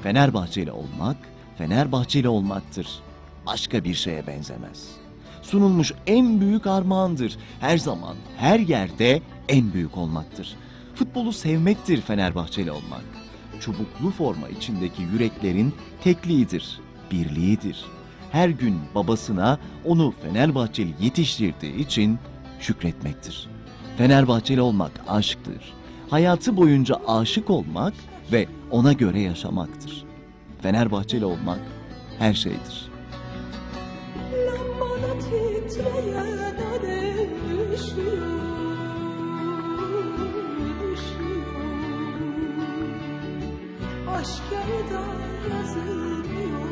Fenerbahçeli olmak, Fenerbahçeli olmaktır. Başka bir şeye benzemez. Sunulmuş en büyük armağandır. Her zaman, her yerde en büyük olmaktır. Futbolu sevmektir Fenerbahçeli olmak. Çubuklu forma içindeki yüreklerin tekliğidir, birliğidir. Her gün babasına onu Fenerbahçeli yetiştirdiği için şükretmektir. Fenerbahçeli olmak aşktır. Hayatı boyunca aşık olmak ve ona göre yaşamaktır. Fenerbahçeli olmak her şeydir. Lambada titreyen alev düşüyor, düşüyor. Aşk yarıda yazılmıyor.